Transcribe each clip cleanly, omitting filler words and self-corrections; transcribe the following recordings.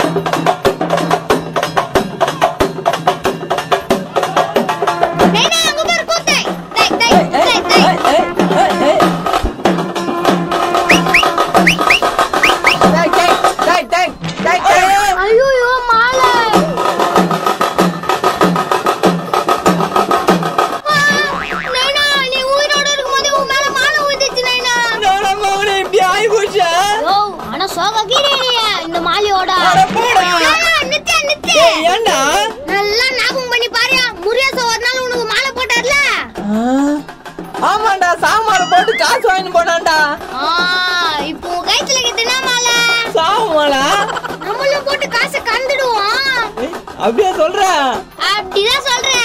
ஆமாண்டா சாமான் போட்டு காசு வாங்கி போனான்டா. இப்போ கைத்துல கிட்டனா மாலை சாமானா நம்மளும் போட்டு காசை கண்டுடுவோம். அப்படியே சொல்ற? அப்படிதான் சொல்றேன்.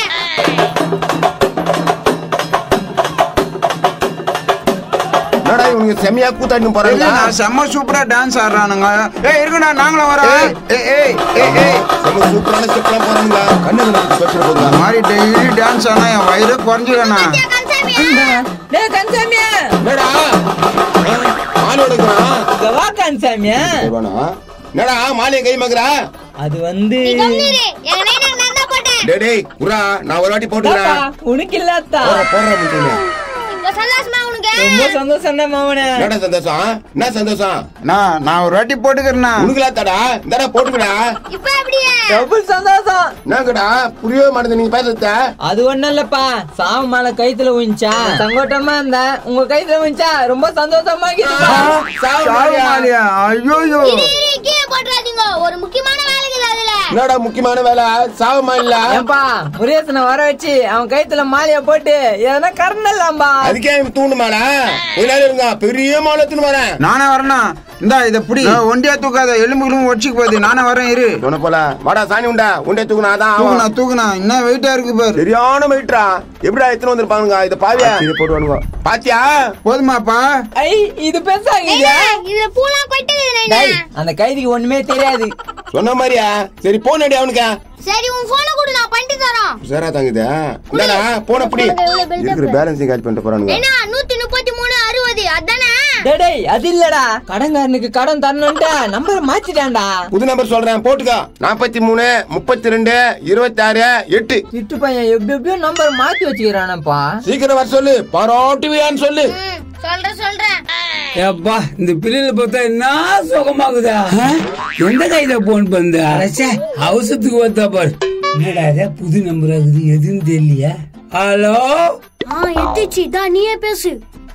என்னடா இவங்க செமையா கூத்தாடின்னு போறாங்க. செம்ம சூப்பரா டான்ஸ் ஆடுறானுங்க. ஏய் இருக்குடா நாங்களும் வரோம். செம்ம சூப்பரான ஸ்டெப்லாம் போறாங்க. கண்ணுக்கு பேசுற போதுங்க. மாதிரி டெய்லி டான்ஸ் ஆனா என் வயிறு குறைஞ்சிடனா. டேய் கன்சாமியா என்னடா மாலோடக்குறா கவா கன்சாமியா என்னடா மாலைய கை மகரா. அது வந்து டேய் குரா நான் ஒரு வாட்டி போட்டுறேன். உனக்கு இல்லத்தா போறற முட்டீங்க. சந்தோஷமா உனக்கு? ரொம்ப சந்தோஷம்டா மாமனே. என்னடா சந்தோஷம்? என்ன சந்தோஷம்? நான் ஒரு வாட்டி போட்டுக்கிறேன்னா உனக்குலாத்தாடா இந்தடா போட்டுக்கடா. இப்போ அப்படியே டபுள் சந்தோஷம். என்னங்கடா புரியவே மாட்டேங்குது நீங்க பேசுறத. அது ஒண்ணும் இல்லப்பா சாவு மாலை கைத்துல விழுந்துச்சா சங்கோட்டமா இருந்தா உங்க கைத்துல விழுந்துச்சா ரொம்ப சந்தோஷமா மாலியா. ஐயோ போட்டுறாதீங்க ஒரு முக்கியமான வேலை இருக்குது அதுல. என்னடா முக்கியமான வேலை? சாவுமா இல்ல ஏன்பா முருகேசனை வர வச்சு அவன் கைத்துல மாலைய போட்டு எதனா கறந்தலாம்பா. அதுக்கே தூண்டு மாலை ஒரு நாள் இருங்க பெரிய மாலை எடுத்துன்னு வரேன். நானே வரணும். இந்தா இத புடி. ஒண்டியா தூக்காத எலும்புகளும் ஒடிச்சுக்கு போகுது. நானே வரேன் இரு. சொன்ன போல வாடா சாணி உண்டா உண்டே தூக்குனாதான் தூக்குனா என்ன வெயிட்டா இருக்கு பாரு. சரியான வெயிட்டா எப்படிடா எடுத்துன்னு வந்திருப்பானுங்க. இத பாவியா இது போடுவானுங்க பாத்தியா? போதுமாப்பா? ஐ இது பேசாங்க இதுல பூலாம் கொட்டிடுது. அந்த கைதிக்கு ஒண்ணுமே தெரியாது சொன்ன மாதிரியா? சரி போனடி அவனுக்கு. சரி உன் போனை கொடு நான் பண்ணிட்டு தரேன். சரா தாங்குதா என்னடா போன புடி. இருக்கிற பேலன்ஸிங் கால் பண்ணிட்டு போறானுங்க. என்ன 133 60 அதானே? டேய் அது இல்லடா கடன்காரனுக்கு கடன் தரணும்டா நம்பரை மாத்திட்டான்டா. புது நம்பர் சொல்றேன் போட்டுக்கோ. 43 32 26 8. சிட்டு பையன் எப்படியோ நம்பர் மாத்தி வச்சுக்கிறானப்பா. சீக்கிரம் வர சொல்லு பாராட்டுவியான்னு சொல்லு. சொல்றேன். ஏப்பா இந்த பிள்ளைல பார்த்தா என்ன சுகமாகுதா? எந்த கையில போன் பண்ண அவசரத்துக்கு வந்தா பாரு. என்னடா புது நம்பர் ஆகுது எதுன்னு தெரியலையா? ஹலோ எத்திச்சி தான் நீயே பேசு.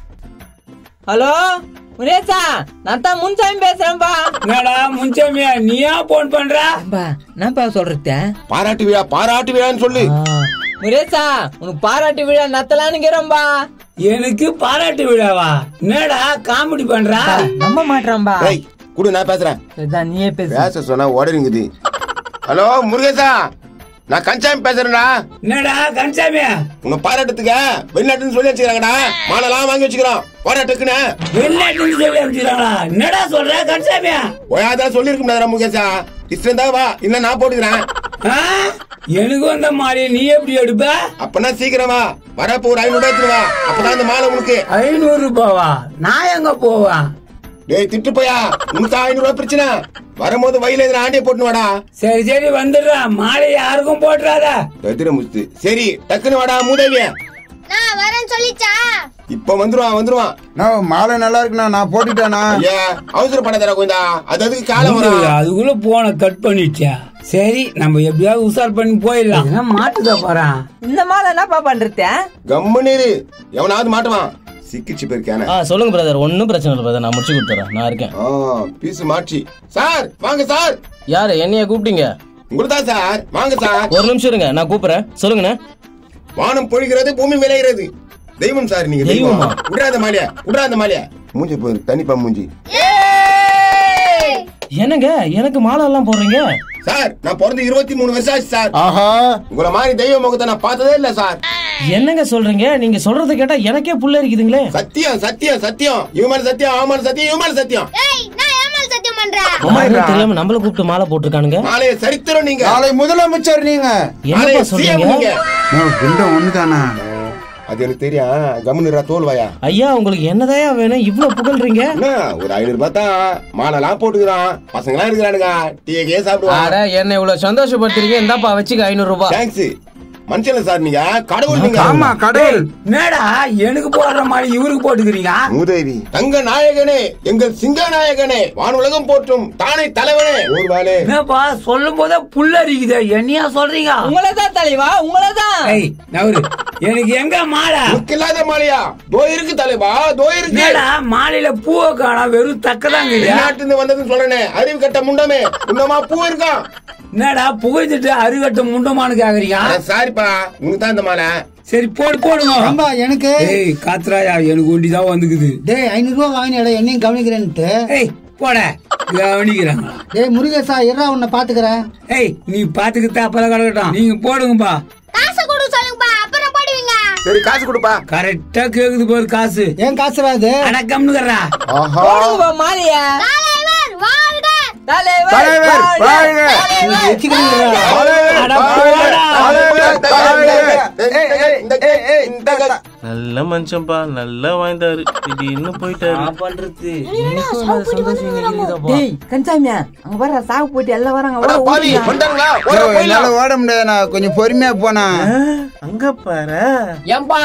ஹலோ முரேசா நான் தான் முன்சாமி பேசுறேன்பா. என்னடா முன்சாமியா நீயா போன் பண்ற? என்னப்பா சொல்றத? பாராட்டுவியான்னு சொல்லு. முரேசா உனக்கு பாராட்டு விழா நத்தலான்னுக்கிறோம்பா. எனக்கு பாராட்டு விழாவா? என்னடா காமெடி பண்றா? நம்ப மாட்டான்பா. குடு நான் பேசுறேன். நீயே பேச சொன்னா ஓடறிங்குது. ஹலோ முருகேசா நான் கன்சாமி பேசுறேன்டா. என்னடா கன்சாமியா? உங்க பாராட்டத்துக்கு வெளிநாட்டுன்னு சொல்லி வச்சுக்கிறாங்கடா. மாலைலாம் வாங்கி வச்சுக்கிறோம் பாராட்டுக்குன்னு. வெளிநாட்டுன்னு சொல்லி வச்சுக்கிறாங்களா? என்னடா சொல்ற கன்சாமியா? ஓயாதான் சொல்லிருக்க முடியாதா முருகேசா? இஷ்டம் தான் வா இல்ல நான் போட்டுக்கிறேன். எனக்கு வந்த மாலையை நீ எப்படி எடுப்ப? அப்பனா சீக்கிரமா வரப்போ ஒரு 500 எடுத்துட்டு வா. அப்பதான் அந்த மாலை உனக்கு. 500 ரூபாவா? நான் எங்க போவேன்? டேய் திட்டு போயா உனக்கு 500 ரூபாய் பிரச்சனை. வரும்போது வயல எதிர ஆண்டிய போட்டு வாடா. சரி வந்துடுறேன். மாலை யாருக்கும் போட்டுறாத. எதிர முஸ்து. சரி டக்குன்னு வாடா மூதேவிய. நான் வரேன்னு சொல்லிச்சா? இப்ப வந்துருவான். நான் மாலை நல்லா இருக்குண்ணா நான் போட்டுட்டேனா? ஐயா அவசரப்படாதடா கொஞ்சா. அதுக்கு காலம் வரும். அதுக்குள்ள போன கட் பண்ணிட்டியா? சரி நம்ம எப்படியாவது உசார் பண்ணி போயிடலாம். மாட்டுதா போறான். இந்த மாலை என்னப்பா பண்றத? கம்முனீரு எவனாவது மாட்டுவான். சிக்கிச்சு போயிருக்கானே. சொல்லுங்க பிரதர். ஒன்னும் பிரச்சனை இல்லை பிரதர். நான் முடிச்சு கொடுத்துறேன். நான் இருக்கேன். பீஸ் மாற்றி. சார் வாங்க சார். யாரு என்னைய கூப்பிட்டீங்க? உங்களுதான் சார். வாங்க சார். ஒரு நிமிஷம் இருங்க நான் கூப்பிடுறேன். சொல்லுங்கண்ணே. வானம் பொழிகிறது பூமி விளைகிறது. தெய்வம் சார் நீங்க. தெய்வமா? விடாத மாலையா மூஞ்சி போயிரு தனிப்பா மூஞ்சி. என்னங்க எனக்கு மாலை எல்லாம் போடுறீங்க? சார் நான் பிறந்து 23 வருஷம் ஆச்சு சார். உங்களை மாதிரி தெய்வ முகத்தை நான் பார்த்ததே இல்ல சார். என்னங்க சொல்றீங்க? நீங்க சொல்றத கேட்டா எனக்கே புள்ள இருக்குதுங்களே. சத்தியம் இவன் மேல சத்தியம் அவன் மேல சத்தியம் இவன் மேல சத்தியம். தெரியாம நம்மள கூப்பிட்டு மாலை போட்டுருக்கானுங்க. நாளைய சரித்திரம் நீங்க. நாளை முதலமைச்சர் நீங்க. என்ன சொல்றீங்க? ஒண்ணுதானா? அது எனக்கு தெரியும். கம்முனுரா தோல்வாயா. ஐயா உங்களுக்கு என்னதான் வேணும் இவ்வளவு புகழ்றீங்க? ஒரு 500 ரூபாய் தான். மாலைலாம் போட்டுக்கிறான். பசங்க எல்லாம் இருக்கிறானுங்க. டீயே சாப்பிடுவாங்க. என்ன இவ்வளவு சந்தோஷப்படுத்துறீங்க? இந்தாப்பா வச்சுக்க 500 ரூபாய். தேங்க்ஸ். மனுஷன் சார் நீங்க கடவுள். நீங்க ஆமா கடவுள். என்னடா எனக்கு போடுற மாதிரி இவருக்கு போட்டுக்கிறீங்க? மூதேவி. தங்க நாயகனே, எங்கள் சிங்க நாயகனே, வானுலகம் போற்றும் தானே தலைவனே. ஒரு வாளே. என்னப்பா சொல்லும் போதே புல்லரிக்குதே, என்னையா சொல்றீங்க? உங்களதான் தலைவா, உங்களதான். நவரு எனக்கு எங்க மாலை? இல்லாத மாலையா? தோ இருக்கு தலைவா, தோ இருக்கு. மாலையில பூவை காணா, வெறும் தக்கதாங்க. நாட்டு வந்ததுன்னு சொல்றேனே, அறிவு கட்ட முண்டமே. முண்டமா பூ இருக்கா? என்னடா புகைச்சிட்டு அருகட்ட முண்டமானு கேக்குறீங்க? சாரிப்பா, உனக்கு தான் இந்த மாலை. சரி போடுங்க. எனக்கு காத்துறாயா, எனக்கு ஒண்டிதான் வந்துக்குது. டேய் 500 ரூபாய் வாங்கினடா, என்னையும் கவனிக்கிறேன்ட்டு. போட கவனிக்கிறாங்க. டேய் முருகேசா, இருடா உன்னை பாத்துக்கிறேன். நீ பாத்துக்கிட்டா அப்பதான் கிடக்கட்டும். நீங்க போடுங்கப்பா. காசு கொடு சொல்லுங்கப்பா, அப்புறம் போடுவீங்க. சரி காசு கொடுப்பா. கரெக்டா கேக்குது பாரு காசு. ஏன் காசு வராது? அடக்கம்னுக்கறா. போடுங்கப்பா மாலையா. தலைவர் வாழ்க. தலைவர் வாழ்க. நல்ல மனுஷன்பா, நல்லா வாழ்ந்தாரு. திடீர்னு போயிட்டாரு. பண்றது கன்சாமியா, அங்க வர சாவு போட்டு எல்லாம் வராங்க. என்னால ஓட முடியாது, நான் கொஞ்சம் பொறுமையா போனா. அங்க பாரு. ஏம்பா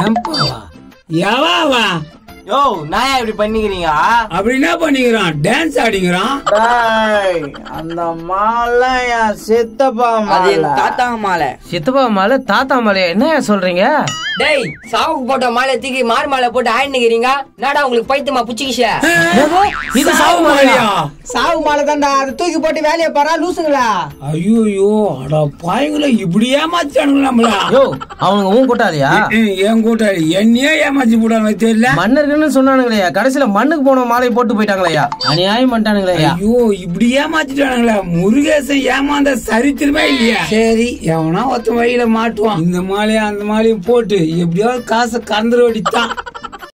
எவா யோ நாயா இப்படி பண்ணிக்கிறீங்க? அப்படி என்ன பண்ணிக்கிறான்? டான்ஸ் ஆடிக்கிறான். அந்த மாலை சித்தப்பா மாலை, தாத்தா மாலை. சித்தப்பா மாலை தாத்தா மாலையா? என்ன சொல்றீங்க? டேய் சாவுக்கு போட்ட மாலை தூக்கி மாறு மாலை போட்டு ஆயிடுறீங்க. நாடா உங்களுக்கு பைத்தியமா புச்சிக்கிச்ச? இது சாவு மாலையா? சாவு மாலை தான்டா, அதை தூக்கி போட்டு வேலையை பாரா லூசுங்களா. ஐயோ அட பாயங்கள, இப்படி ஏமாச்சானுங்களா நம்மள? யோ அவங்க உன் கூட்டாளியா? என் கூட்டாளி என்னையே ஏமாச்சி போட்டாங்க தெரியல. மன்னர்கள்னு சொன்னானுங்களே, கடைசியில மண்ணுக்கு போன மாலையை போட்டு போயிட்டாங்களா? அநியாயம் பண்ணிட்டானுங்களே. ஐயோ இப்படி ஏமாத்திட்டானுங்களா? முருகேசன் ஏமாந்த சரித்திரமே இல்லையா? சரி எவனா ஒருத்த வழியில மாட்டுவான். இந்த மாலையா அந்த மாலையும் போட்டு எப்படியாவது காசை கறந்துட வேண்டித்தான்.